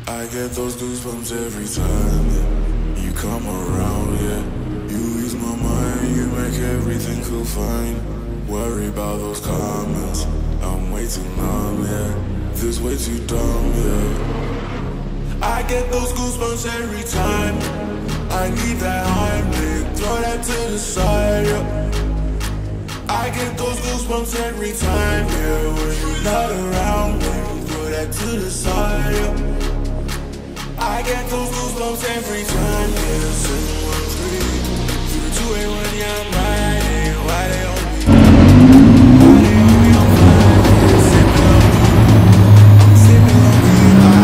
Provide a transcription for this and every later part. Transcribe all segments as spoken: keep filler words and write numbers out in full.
I get those goosebumps every time yeah. You come around, yeah. You ease my mind, you make everything feel fine. Worry about those comments, I'm way too numb, yeah. This way too dumb, yeah. I get those goosebumps every time. I need that Heimlich, throw that to the side, yeah. I get those goosebumps every time, yeah. When you're not around me, throw that to the side, yeah. I get those goosebumps every time, yeah. seven one three, zero two eight one, yeah, I'm riding. Why they on me? Why they on me? I'm flying. Sipping on me, I'm sipping on me.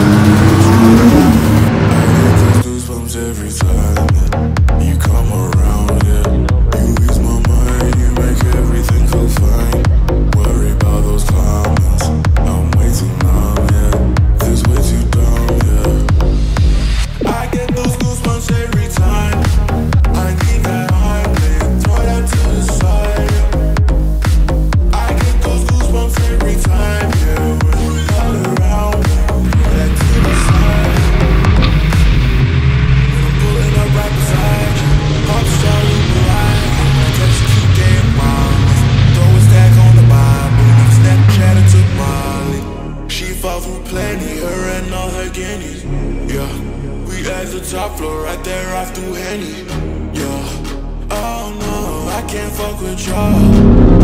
I get those goosebumps every time, yeah. You come around, yeah. You ease my mind, you make everything feel fine. Worry about those comments, I'm way too numb, yeah. This way too dumb, yeah. I get those goosebumps every time. I need that Heimlich, throw that to the side, yeah. I get those goosebumps every time, yeah. When you're not around me, throw that to the side. When I'm pulling up right beside you, pop star loop behind you. I text you, keep getting wild. Throw a stack on the Bible, Snapchat and took Molly. She fought through plenty, her and all her guineas, yeah. We at the top floor, right there off through Henny, yeah. Oh no, I can't fuck with y'all.